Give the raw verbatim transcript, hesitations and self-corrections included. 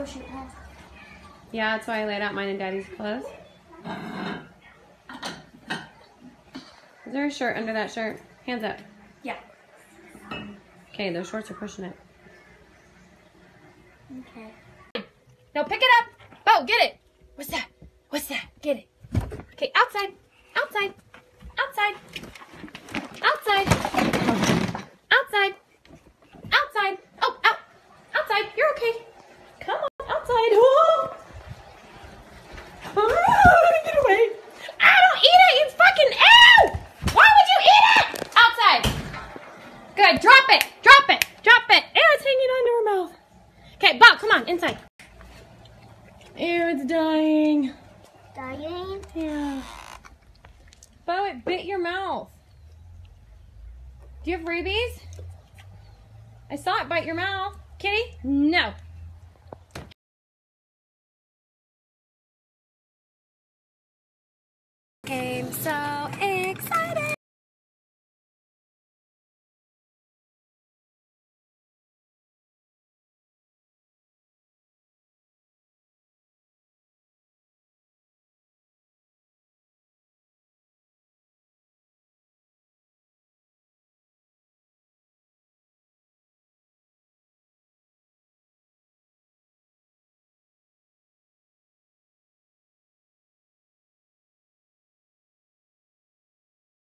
she has. Yeah, that's why I laid out mine and Daddy's clothes. Is there a shirt under that shirt? Hands up. Yeah. Okay, those shorts are pushing it. Okay. No, pick it up. Bo, get it. What's that? What's that? Get it. Okay, outside. Outside. Outside. Outside. Outside. Outside. Oh, out. Outside. You're okay. Come on, outside. Oh. Oh, get away. I don't eat it. It's fucking ew. Why would you eat it? Outside. Good. Drop it. Drop it. Drop it. Ew, it's hanging onto her mouth. Okay, Bo, come on, inside. Ew, it's dying. Dying? Yeah. Bo, it bit your mouth. Do you have rabies? I saw it bite your mouth. Kitty? No.